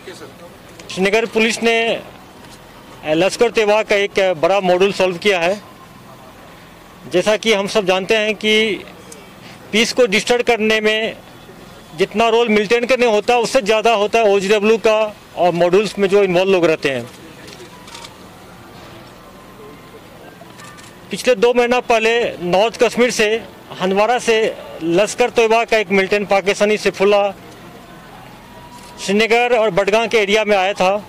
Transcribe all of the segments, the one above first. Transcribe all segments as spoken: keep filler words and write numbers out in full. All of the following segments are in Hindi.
Okay sir. श्रीनगर पुलिस ने लश्कर तैयबा का एक बड़ा मॉड्यूल सॉल्व किया है। जैसा कि हम सब जानते हैं कि पीस को डिस्टर्ब करने में जितना रोल मिलिटेंट करने होता है उससे ज़्यादा होता है ओजीडब्ल्यू का और मॉड्यूल्स में जो इन्वॉल्व लोग रहते हैं। पिछले दो महीना पहले नॉर्थ कश्मीर से हंदवारा से लश्कर तैयबा का एक मिलिटेंट पाकिस्तानी सैफुल्लाह श्रीनगर और बडगाम के एरिया में आया था।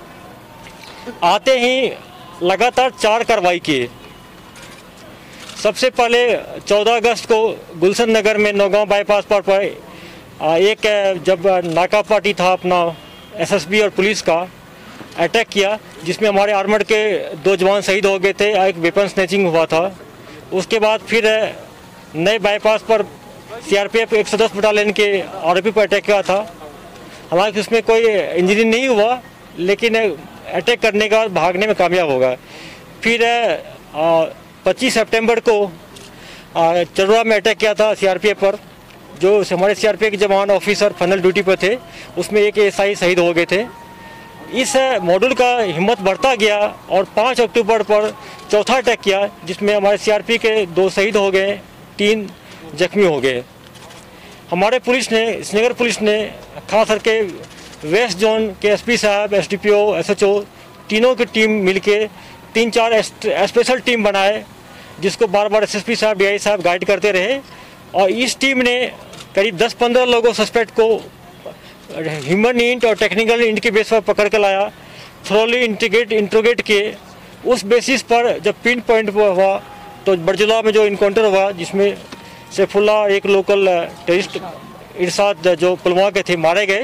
आते ही लगातार चार कार्रवाई किए। सबसे पहले चौदह अगस्त को गुलशन नगर में नौगांव बाईपास पर एक जब नाका पार्टी था अपना एसएसबी और पुलिस का अटैक किया, जिसमें हमारे आर्मर्ड के दो जवान शहीद हो गए थे, एक वेपन स्नैचिंग हुआ था। उसके बाद फिर नए बाईपास पर सीआरपीएफ एक सौ दस बटालियन के आरोपी पर अटैक किया था। हालांकि उसमें कोई इंजरी नहीं हुआ, लेकिन अटैक करने का भागने में कामयाब होगा। फिर पच्चीस सितंबर को चरुआ में अटैक किया था सीआरपीएफ पर, जो हमारे सीआरपीएफ के जवान ऑफिसर फाइनल ड्यूटी पर थे, उसमें एक एसआई शहीद हो गए थे। इस मॉड्यूल का हिम्मत बढ़ता गया और पाँच अक्टूबर पर चौथा अटैक किया, जिसमें हमारे सीआरपी के दो शहीद हो गए, तीन जख्मी हो गए। हमारे पुलिस ने श्रीनगर पुलिस ने खास करके वेस्ट जोन के एसपी साहब, एसडीपीओ, एसएचओ तीनों की टीम मिलके तीन चार स्पेशल टीम बनाए, जिसको बार बार एसएसपी साहब, डीआई साहब गाइड करते रहे। और इस टीम ने करीब दस पंद्रह लोगों सस्पेक्ट को ह्यूमन इंट और टेक्निकल इंट के बेस पर पकड़ के लाया, थ्रोली इंटीग्रेट इंट्रोगेट किए। उस बेसिस पर जब पिन पॉइंट हुआ तो बरजुला में जो इनकाउंटर हुआ, जिसमें सैफुल्लाह एक लोकल टेररिस्ट इरशाद जो पुलवामा के थे मारे गए,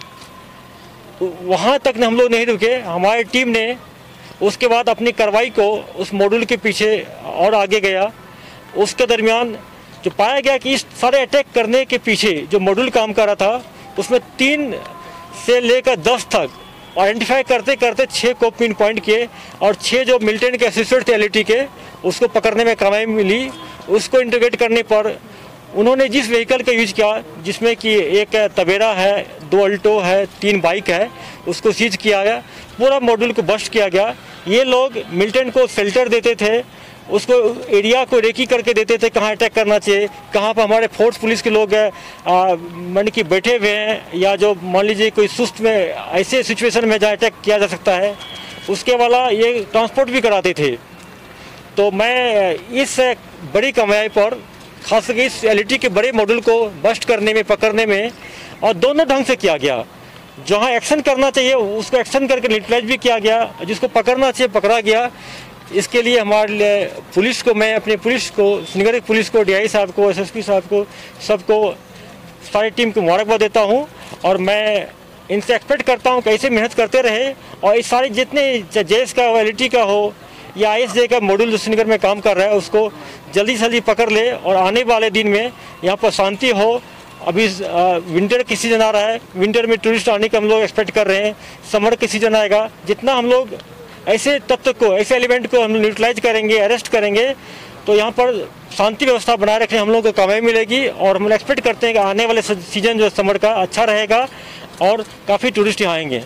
वहाँ तक हम लोग नहीं रुके। हमारी टीम ने उसके बाद अपनी कार्रवाई को उस मॉड्यूल के पीछे और आगे गया। उसके दरमियान जो पाया गया कि इस सारे अटैक करने के पीछे जो मॉड्यूल काम कर रहा था, उसमें तीन से लेकर दस तक आइडेंटिफाई करते करते छः को पिन पॉइंट किए और छः जो मिलिटेंट के एसोसिएट थे एलईटी के, उसको पकड़ने में कामयाबी मिली। उसको इंटीग्रेट करने पर उन्होंने जिस व्हीकल का यूज किया, जिसमें कि एक तवेरा है, दो अल्टो है, तीन बाइक है, उसको सीज किया गया। पूरा मॉड्यूल को बस्ट किया गया। ये लोग मिलिटेंट को शेल्टर देते थे, उसको एरिया को रेकी करके देते थे कहाँ अटैक करना चाहिए, कहाँ पर हमारे फोर्स पुलिस के लोग मान कि बैठे हुए हैं, या जो मान लीजिए कोई सुस्त में ऐसे सिचुएशन में जहाँ अटैक किया जा सकता है, उसके वाला ये ट्रांसपोर्ट भी कराते थे। तो मैं इस बड़ी कामयाबी पर खास करके इस एलईटी के बड़े मॉड्यूल को बस्ट करने में, पकड़ने में, और दोनों ढंग से किया गया। जहाँ एक्शन करना चाहिए उसको एक्शन करके न्यूट्रलाइज भी किया गया, जिसको पकड़ना चाहिए पकड़ा गया। इसके लिए हमारे लिए पुलिस को, मैं अपनी पुलिस को, श्रीनगर की पुलिस को, डीआई साहब को, एसएसपी साहब को, सबको, सारी टीम को मुबारकबाद देता हूँ। और मैं इनसे एक्सपेक्ट करता हूँ कि ऐसे मेहनत करते रहे और इस सारे जितने जेएस का हो, एलईटी का हो या आईएसजे का मॉड्यूल जो श्रीनगर में काम कर रहा है, उसको जल्दी से जल्दी पकड़ ले और आने वाले दिन में यहाँ पर शांति हो। अभी विंटर की सीज़न आ रहा है, विंटर में टूरिस्ट आने का हम लोग एक्सपेक्ट कर रहे हैं। समर की सीज़न आएगा, जितना हम लोग ऐसे तत्व को, ऐसे एलिमेंट को हम न्यूट्रलाइज करेंगे, अरेस्ट करेंगे, तो यहाँ पर शांति व्यवस्था बनाए रखने हम लोग को कामयाबी मिलेगी। और हम एक्सपेक्ट करते हैं कि आने वाले सीजन जो समर का अच्छा रहेगा और काफ़ी टूरिस्ट यहाँ आएंगे।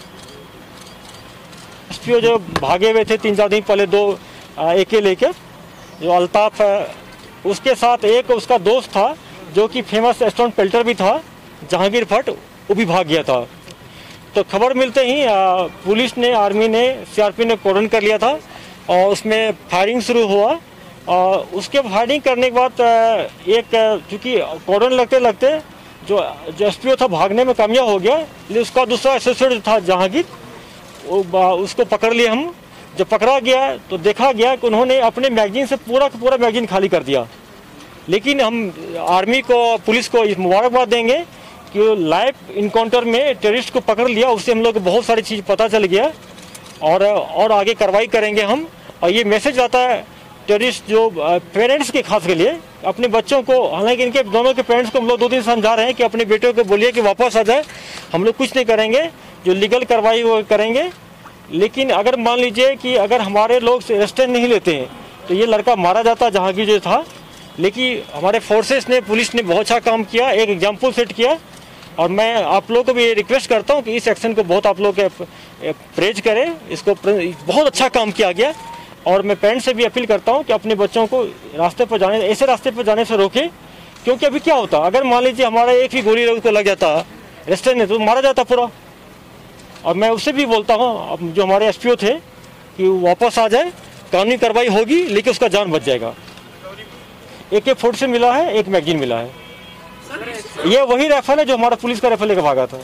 एसपीओ जो भागे हुए थे तीन चार दिन पहले, दो एके लेके, जो अल्ताफ है, उसके साथ एक उसका दोस्त था जो कि फेमस स्टोन पेल्टर भी था, जहांगीर भट्ट, वो भी भाग गया था। तो खबर मिलते ही आ, पुलिस ने, आर्मी ने, सीआरपी ने कॉर्डन कर लिया था और उसमें फायरिंग शुरू हुआ। और उसके फायरिंग करने के बाद एक, चूँकि कॉर्डन लगते लगते जो जो एसपीओ था भागने में कामयाब हो गया, लेकिन उसका दूसरा एसोसिएट था जहांगीर, उसको पकड़ लिया हम। जब पकड़ा गया तो देखा गया कि उन्होंने अपने मैगजीन से पूरा का पूरा मैगजीन खाली कर दिया। लेकिन हम आर्मी को, पुलिस को इस मुबारकबाद देंगे कि लाइव इनकाउंटर में टेररिस्ट को पकड़ लिया, उससे हम लोग को बहुत सारी चीज़ पता चल गया और और आगे कार्रवाई करेंगे हम। और ये मैसेज आता है टेररिस्ट जो पेरेंट्स के खास के लिए, अपने बच्चों को, हालांकि इनके दोनों के पेरेंट्स को हम लोग दो दिन समझा रहे हैं कि अपने बेटों को बोलिए कि वापस आ जाए, हम लोग कुछ नहीं करेंगे, जो लीगल कार्रवाई वो करेंगे। लेकिन अगर मान लीजिए कि अगर हमारे लोग रेस्टेंट नहीं लेते हैं तो ये लड़का मारा जाता जहांगीर जो था। लेकिन हमारे फोर्सेस ने, पुलिस ने बहुत अच्छा काम किया, एक एग्जाम्पल सेट किया और मैं आप लोगों को भी ये रिक्वेस्ट करता हूँ कि इस एक्शन को बहुत आप लोग प्रेज करें, इसको बहुत अच्छा काम किया गया। और मैं पेरेंट्स से भी अपील करता हूँ कि अपने बच्चों को रास्ते पर जाने ऐसे रास्ते पर जाने से रोकें, क्योंकि अभी क्या होता अगर मान लीजिए हमारा एक भी गोली उसको लग जाता रेस्टोरेंट में तो मारा जाता पूरा। और मैं उससे भी बोलता हूँ जो हमारे एस पी ओ थे कि वापस आ जाए, कानूनी कार्रवाई होगी लेकिन उसका जान बच जाएगा। एक एक फोर्ट से मिला है, एक मैगजीन मिला है। ये वही राइफल है जो हमारा पुलिस का राइफल लेकर भागा था।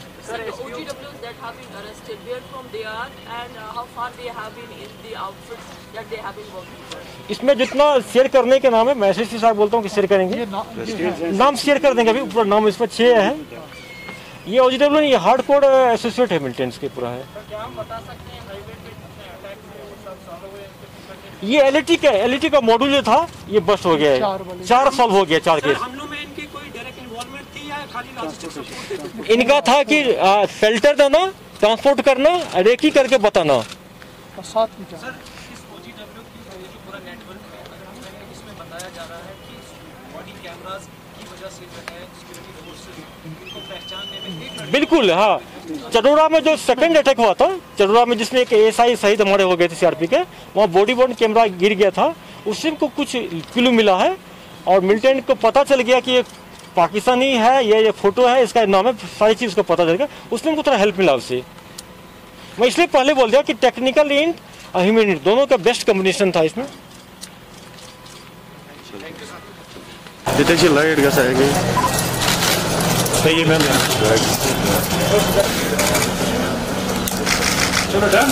इसमें जितना शेयर करने के नाम है, मैं एस साहब बोलता हूँ कि शेयर करेंगे, नाम शेयर कर देंगे। अभी पूरा नाम इसमें छः है। ये ओजीडब्ल्यू नहीं, ये हार्ड कोड एसोसिएट है मिलिटेंट्स के पूरा है। ये एलईटी का एलईटी का मॉड्यूल जो था ये बस्ट हो गया है, चार सॉल्व हो गया, चार केस। इनका था कि फिल्टर देना, ट्रांसपोर्ट करना, रेकी करके बताना। बिल्कुल हाँ, चडोरा में जो सेकंड अटैक हुआ था, चडोरा में जिसमें एक एएसआई शहीद हमारे हो गए थे सीआरपी के, वहाँ बॉडी बॉर्न कैमरा गिर गया था, उससे को कुछ क्लू मिला है और मिलिटेंट को पता चल गया कि ये पाकिस्तानी है, ये ये फोटो है, इसका नाम है, सारी चीज़ को पता चल गया। उसमें हमको थोड़ा हेल्प मिला उससे। मैं इसलिए पहले बोल दिया कि टेक्निकल एंड ह्यूमन दोनों का बेस्ट कॉम्बिनेशन था इसमें। लाइट का सही है मैम। चलो डन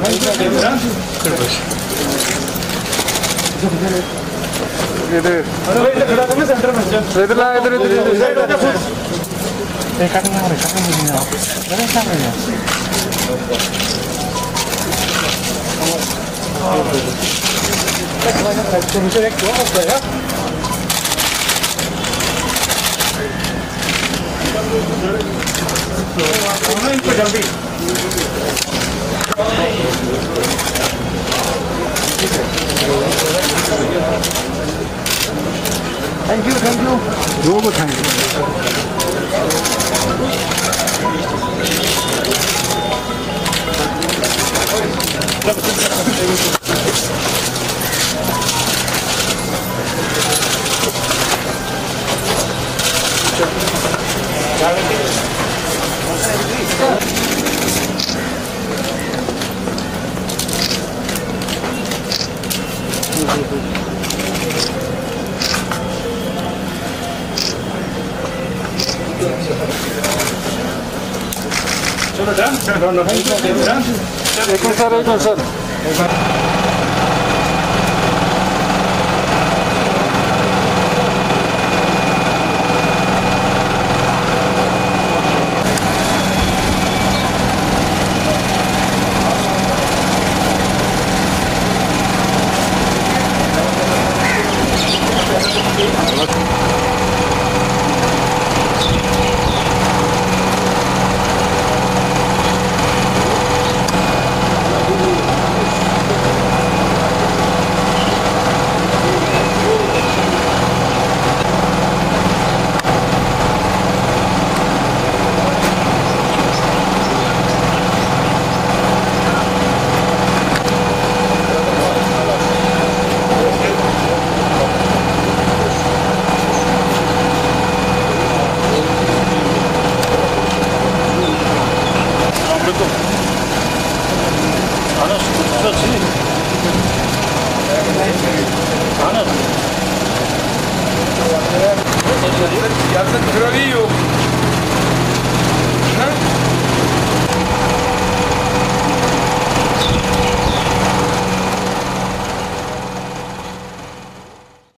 इधर इधर ला इधर इधर एक आदमी आ रहा है मुझे ना अरे क्या कर रहे हैं मुझे एक दो होता है इनको जल्दी। थैंक यू थैंक यू दो को थैंक चलो डन एक सर एक सर Gracias.